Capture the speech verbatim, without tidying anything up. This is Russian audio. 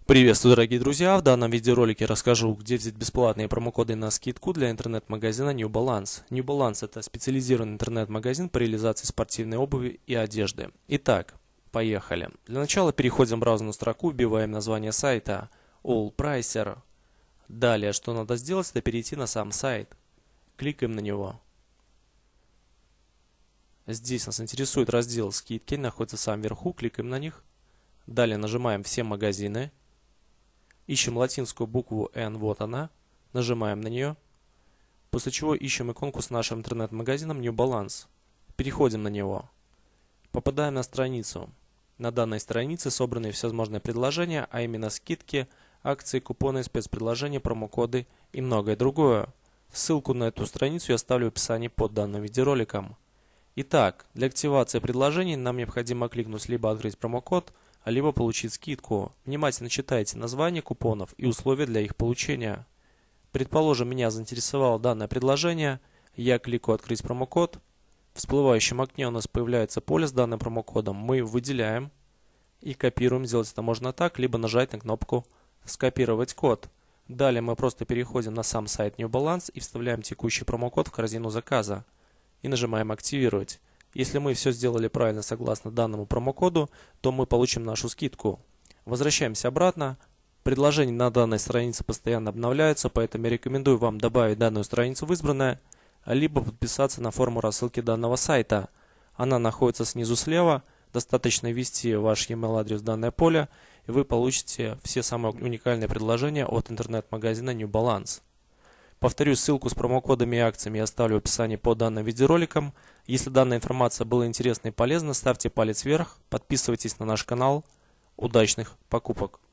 Приветствую, дорогие друзья! В данном видеоролике расскажу, где взять бесплатные промокоды на скидку для интернет-магазина New Balance. New Balance — это специализированный интернет-магазин по реализации спортивной обуви и одежды. Итак, поехали. Для начала переходим в браузерную строку, вбиваем название сайта Allpricer. Далее, что надо сделать, это перейти на сам сайт. Кликаем на него. Здесь нас интересует раздел «Скидки», находится в самом верху, кликаем на них. Далее нажимаем «Все магазины». Ищем латинскую букву N, вот она, нажимаем на нее, после чего ищем иконку с нашим интернет-магазином New Balance. Переходим на него. Попадаем на страницу. На данной странице собраны всевозможные предложения, а именно скидки, акции, купоны, спецпредложения, промокоды и многое другое. Ссылку на эту страницу я оставлю в описании под данным видеороликом. Итак, для активации предложений нам необходимо кликнуть либо открыть промокод, либо получить скидку. Внимательно читайте названия купонов и условия для их получения. Предположим, меня заинтересовало данное предложение. Я кликаю «Открыть промокод». В всплывающем окне у нас появляется поле с данным промокодом. Мы выделяем и копируем. Сделать это можно так, либо нажать на кнопку «Скопировать код». Далее мы просто переходим на сам сайт New Balance и вставляем текущий промокод в корзину заказа. И нажимаем «Активировать». Если мы все сделали правильно согласно данному промокоду, то мы получим нашу скидку. Возвращаемся обратно. Предложения на данной странице постоянно обновляются, поэтому я рекомендую вам добавить данную страницу в избранное, либо подписаться на форму рассылки данного сайта. Она находится снизу слева. Достаточно ввести ваш e-mail адрес в данное поле, и вы получите все самые уникальные предложения от интернет-магазина New Balance. Повторюсь, ссылку с промокодами и акциями я оставлю в описании под данным видеороликом. Если данная информация была интересна и полезна, ставьте палец вверх, подписывайтесь на наш канал. Удачных покупок!